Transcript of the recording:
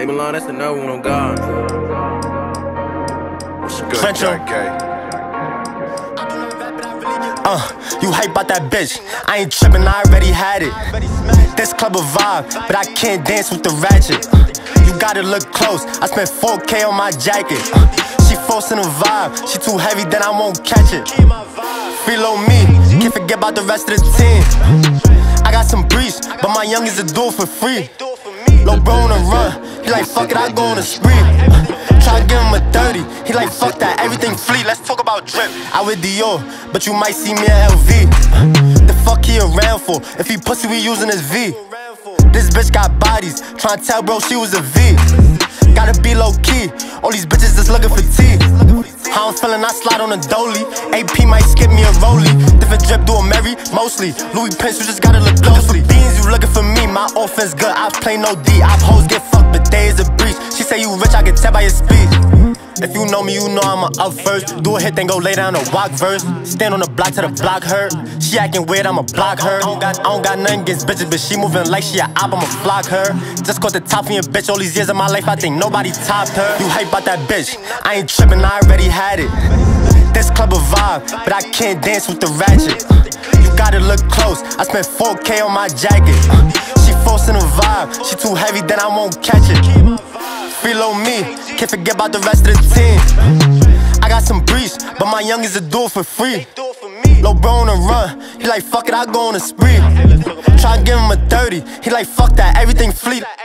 Hey Milan, that's another one on God. What's good, Central. You hype about that bitch. I ain't trippin', I already had it. This club a vibe, but I can't dance with the ratchet. You gotta look close, I spent 4K on my jacket. She forcing a vibe, she too heavy, then I won't catch it. Freelo me, can't forget about the rest of the team. I got some breeze, but my youngins will do it for free. Low bro on the run, he like fuck it, I go on a spree. Try to give him a 30, he like fuck that, everything fleet. Let's talk about drip. I with Dior, but you might see me at LV. The fuck he around for? If he pussy, we using his V. This bitch got bodies, tryna tell bro she was a V. Gotta be low key, all these bitches just looking for tea. How I'm feeling, I slide on a dolly. AP might skip me a rollie. Different drip, do a Mary, mostly Louis Pence, you just gotta look closely. Beans, you looking for me, my offense good, I play no D. Op hoes get fucked, but they is a breach. She say you rich, I can tell by your speech. If you know me, you know I'ma up first. Do a hit, then go lay down a walk verse. Stand on the block till the block hurt. She acting weird, I'ma block her. I don't got nothing against bitches, but she moving like she a op, I'ma flock her. Just caught the top for your bitch, all these years of my life, I think nobody topped her. You hype about that bitch, I ain't trippin', I already had it. This club a vibe, but I can't dance with the ratchet. You gotta look close, I spent 4K on my jacket. She forcing a vibe, she too heavy, then I won't catch it. Freelo me, can't forget about the rest of the team. I got some breeze, but my youngins will do it for free. Low bro on the run, he like fuck it, I go on a spree. Try to give him a 30, he like fuck that, everything fleet.